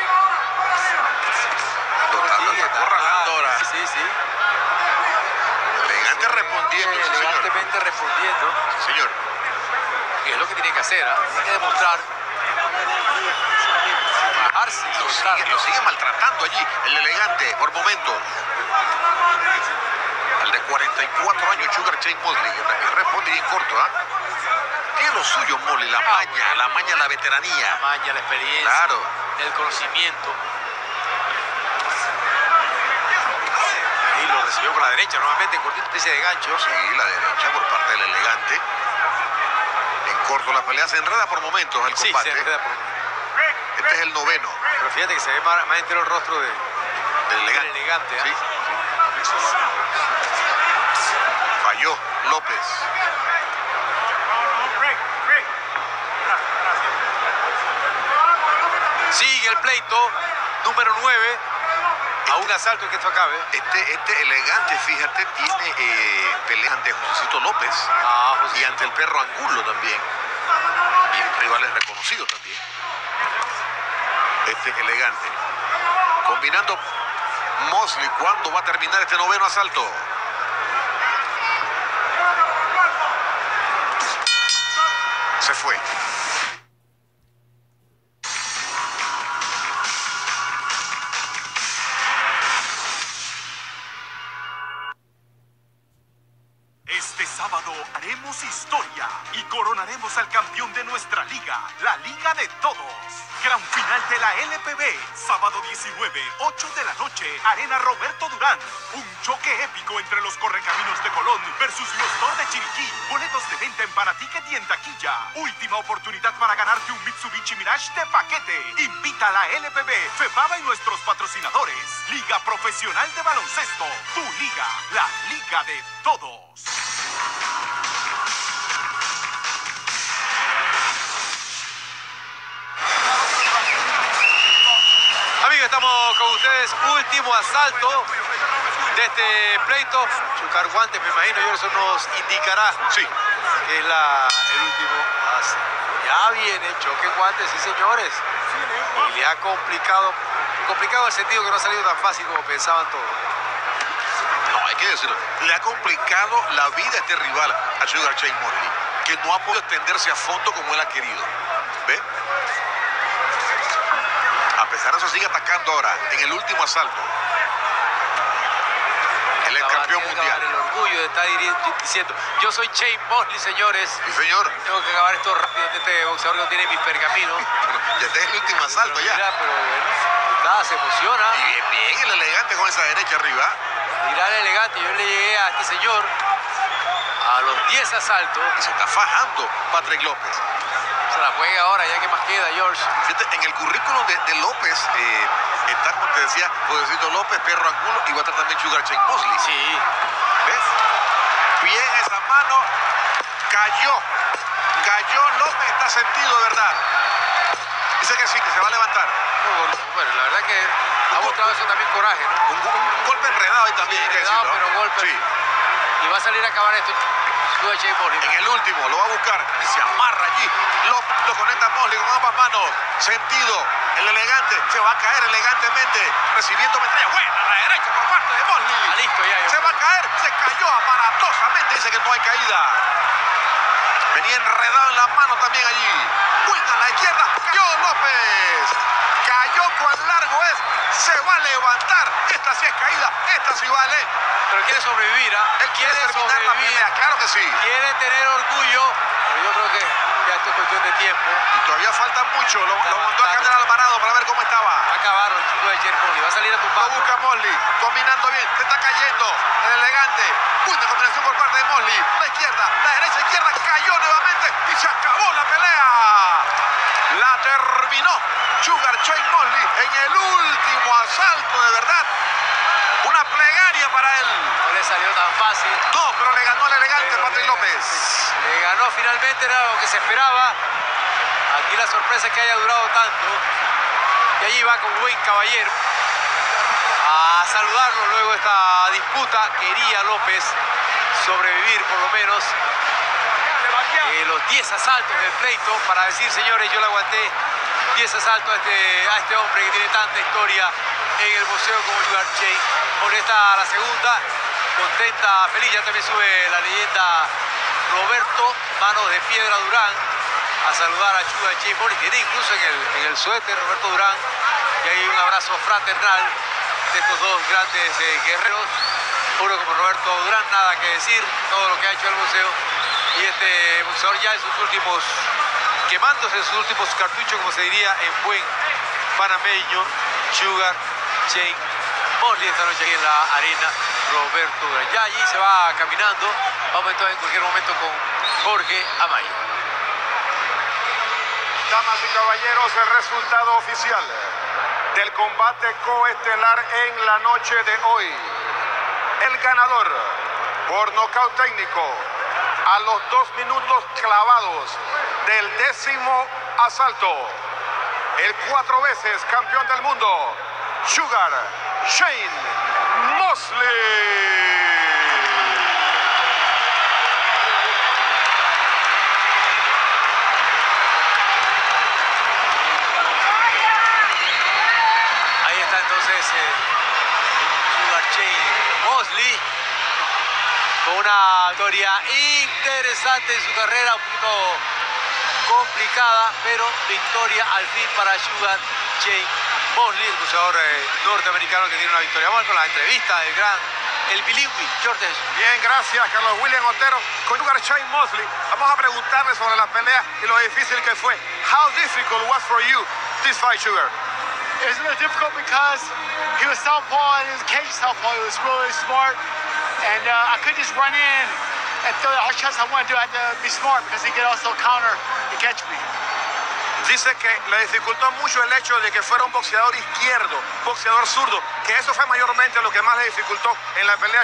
[SPEAKER 4] Lo está acorralando ahora.
[SPEAKER 2] Sí.
[SPEAKER 4] Elegante respondiendo. Sí,
[SPEAKER 2] elegantemente respondiendo.
[SPEAKER 4] Sí, señor.
[SPEAKER 2] Que es lo que tiene que hacer, ¿eh? Tiene que demostrar. Bajarse y soltar.
[SPEAKER 4] Lo sigue maltratando allí, el Elegante, por momentos. El de 44 años, Sugar Shane Mosley, responde bien corto, ¿ah? Tiene lo suyo, Mosley, la maña, la veteranía.
[SPEAKER 2] La maña, la experiencia,
[SPEAKER 4] claro,
[SPEAKER 2] el conocimiento. Ahí lo recibió con la derecha, nuevamente, cortito, especie de gancho.
[SPEAKER 4] Sí, la derecha por parte del Elegante. En corto la pelea se enreda por momentos el combate.
[SPEAKER 2] Sí, se enreda por momentos.
[SPEAKER 4] Este es el noveno.
[SPEAKER 2] Pero fíjate que se ve más entero el rostro del Elegante. ¿Eh?
[SPEAKER 4] Sí. Falló López.
[SPEAKER 2] Sigue el pleito, número 9. A un asalto que esto acabe.
[SPEAKER 4] Este Elegante, fíjate, tiene pelea ante Josecito López y ante el Perro Angulo también. Y rivales reconocidos también. Este Elegante. Combinando Mosley, ¿cuándo va a terminar este noveno asalto? Se fue.
[SPEAKER 3] Este sábado haremos historia y coronaremos al campeón de nuestra liga, la Liga de Todos. Gran final de la LPB, sábado 19, 8 de la noche, Arena Roberto Durán. Un choque épico entre los Correcaminos de Colón versus los Thor de Chiriquí. Boletos de venta en Panaticket y en taquilla. Última oportunidad para ganarte un Mitsubishi Mirage de paquete. Invita a la LPB, FEPABA y nuestros patrocinadores. Liga Profesional de Baloncesto, tu liga, la Liga de Todos.
[SPEAKER 2] Amigos, estamos con ustedes. Último asalto de este pleito. Chucar guantes, me imagino, y eso nos indicará.
[SPEAKER 4] Sí.
[SPEAKER 2] Que es el último asalto. Ya viene, choque guantes, sí señores. Y le ha complicado el sentido que no ha salido tan fácil como pensaban todos.
[SPEAKER 4] No, hay que decirlo. Le ha complicado la vida a este rival, a Sugar Shane Mosley, que no ha podido extenderse a fondo como él ha querido. ¿Ve? A pesar de eso, sigue atacando ahora, en el último asalto. Él es campeón mundial.
[SPEAKER 2] El orgullo de estar diciendo, yo soy Shane Mosley, señores.
[SPEAKER 4] Sí, señor.
[SPEAKER 2] Tengo que acabar esto rápido. Este boxeador que no tiene mis pergaminos.
[SPEAKER 4] Ya está en el último asalto
[SPEAKER 2] pero
[SPEAKER 4] ya.
[SPEAKER 2] Mira, pero bueno, se emociona.
[SPEAKER 4] Y bien el Elegante con esa derecha arriba.
[SPEAKER 2] Mira el Elegante, yo le llegué a este señor a los 10 asaltos.
[SPEAKER 4] Y se está fajando Patrick López.
[SPEAKER 2] Se la juega ahora, ya que más queda, George.
[SPEAKER 4] Fíjate, en el currículum de López está, como te decía, Josecito López, Perro Angulo y va a estar también Sugar Shane Mosley.
[SPEAKER 2] Sí.
[SPEAKER 4] ¿Ves?
[SPEAKER 1] mano. Cayó López, está sentido de verdad. Dice que sí, que se va a levantar.
[SPEAKER 2] Bueno, la verdad que ha mostrado eso también coraje, ¿no?
[SPEAKER 1] Un golpe enredado ahí también, hay que decirlo, ¿no?
[SPEAKER 2] Pero golpe.
[SPEAKER 1] Sí.
[SPEAKER 2] Y va a salir a acabar esto.
[SPEAKER 1] En el último, lo va a buscar y se amarra allí. Lo conecta Mosley con ambas manos. Sentido, el elegante, se va a caer elegantemente. Recibiendo metralla buena a la derecha por parte de Mosley.
[SPEAKER 2] Listo, ya.
[SPEAKER 1] Se va a caer, se cayó aparatosamente. Dice que no hay caída. Venía enredado en la mano también allí. Buena a la izquierda, cayó López. Cayó cuán largo es. Se va a levantar. Esta sí es caída, esta sí vale.
[SPEAKER 2] Pero quiere sobrevivir, ¿ah?
[SPEAKER 1] Él quiere terminar la pelea, claro que sí.
[SPEAKER 2] Quiere tener orgullo, pero yo creo que ya esto es cuestión de tiempo.
[SPEAKER 1] Y todavía falta mucho. Lo mandó a Canelo Alvarado para ver cómo estaba.
[SPEAKER 2] Va a acabar el chico de Jake Mosley. Va a salir a tu
[SPEAKER 1] Lo
[SPEAKER 2] paso.
[SPEAKER 1] busca Mosley, combinando bien. Se está cayendo. El elegante. Buena combinación por parte de Mosley. La izquierda, la derecha, izquierda. Cayó nuevamente y se acabó la pelea. La terminó Sugar Shane Mosley en el último asalto, de verdad. Una plegaria para él.
[SPEAKER 2] No le salió tan fácil.
[SPEAKER 1] No, pero le ganó el elegante Patrick López.
[SPEAKER 2] Le ganó finalmente, era lo que se esperaba. Aquí la sorpresa es que haya durado tanto. Y allí va con buen caballero a saludarlo luego de esta disputa. Quería López sobrevivir por lo menos los 10 asaltos del pleito para decir, señores, yo le aguanté 10 asaltos a este hombre que tiene tanta historia en el boxeo como Sugar Shane. Con esta la segunda, contenta, feliz. Ya también sube la leyenda Roberto Manos de Piedra Durán a saludar a Sugar Shane Mosley. Tiene incluso en el suéter Roberto Durán, y hay un abrazo fraternal de estos dos grandes guerreros. Uno como Roberto Durán, nada que decir, todo lo que ha hecho el boxeo. Y este boxeador ya en sus últimos, quemándose en sus últimos cartuchos, como se diría en buen panameño, Sugar Shane Mosley esta noche aquí en la arena Roberto Durán. Ya allí se va caminando. Vamos entonces en cualquier momento con Jorge Amaya.
[SPEAKER 1] Damas y caballeros, el resultado oficial del combate coestelar en la noche de hoy. El ganador por nocaut técnico a los 2 minutos clavados del 10º asalto. El 4 veces campeón del mundo, Sugar Shane Mosley.
[SPEAKER 2] Ahí está entonces Sugar Shane Mosley con una victoria interesante en su carrera, un poquito complicada, pero victoria al fin para Sugar Shane Mosley, el boxeador norteamericano que tiene una victoria. Vamos con la entrevista del el bilingüe George Jesús.
[SPEAKER 1] Bien, gracias Carlos William Otero con Sugar Shane Mosley. Vamos a preguntarle sobre la pelea y lo difícil que fue. How difficult was for you this fight, Sugar?
[SPEAKER 7] It was a little difficult because he was southpaw and he was cage southpaw. He was really smart, and I couldn't just run in and throw the hard shots I wanted to do. I had to be smart because he could also counter and catch me.
[SPEAKER 1] Dice que le dificultó mucho el hecho de que fuera un boxeador izquierdo, boxeador zurdo, que eso fue mayormente lo que más le dificultó en la pelea a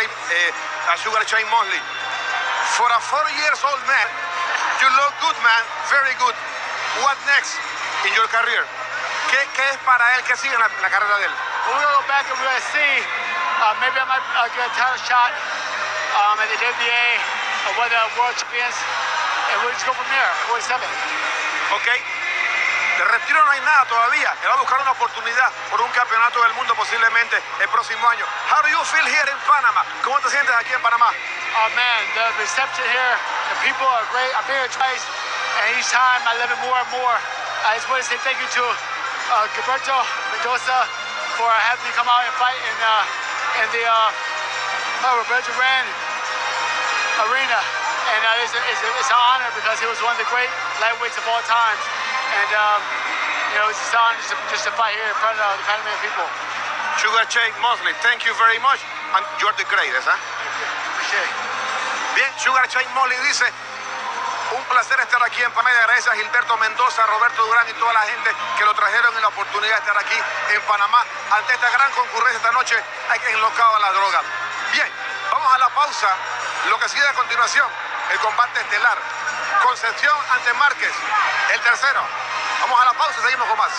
[SPEAKER 1] Sugar Shane Mosley. For a 4-year-old man, you look good, man, very good. What next in your career? ¿Qué es para él? ¿Qué sigue en la carrera de él?
[SPEAKER 7] We're going to go back and we're going to see. Maybe I might get a title shot at the WBA or one of the world champions. And we'll just go from there, 47.
[SPEAKER 1] Ok. De retiro no hay nada todavía. Él va a buscar una oportunidad por un campeonato del mundo posiblemente el próximo año. How do you feel here in Panama? ¿Cómo te sientes aquí en Panamá?
[SPEAKER 7] Oh man, the reception here, the people are great. I've been here twice, and each time I love it more and more. I just want to say thank you to Gilberto Mendoza for having me come out and fight in the Roberto Duran arena. And it's an honor because he was one of the great lightweights of all times. And, it's an honor just to fight here in front of the Panamanian people.
[SPEAKER 1] Sugar Shane Mosley, thank you very much. And you're the greatest, ¿eh?
[SPEAKER 7] Appreciate it.
[SPEAKER 1] Bien, Sugar Shane Mosley dice, un placer estar aquí en Panamá. Gracias a Gilberto Mendoza, Roberto Durán y toda la gente que lo trajeron en la oportunidad de estar aquí en Panamá ante esta gran concurrencia esta noche enlocado a la droga. Bien, vamos a la pausa. Lo que sigue a continuación, el combate estelar. Concepción ante Márquez, el tercero. Vamos a la pausa y seguimos con más.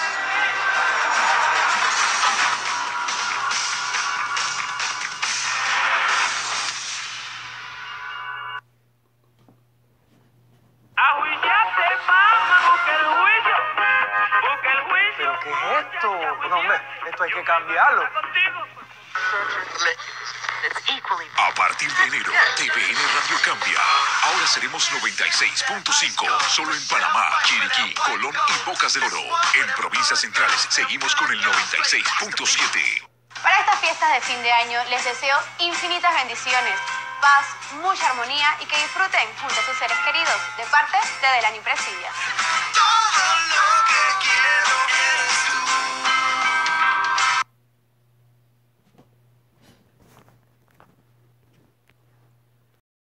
[SPEAKER 8] ¿Pero qué es esto? No, hombre, esto hay que cambiarlo.
[SPEAKER 9] A partir de enero, TVN Radio cambia. Ahora seremos 96.5, solo en Panamá, Chiriquí, Colón y Bocas del Oro. En provincias centrales seguimos con el 96.7.
[SPEAKER 10] Para estas fiestas de fin de año les deseo infinitas bendiciones, paz, mucha armonía y que disfruten junto a sus seres queridos, de parte de Delany Presilla.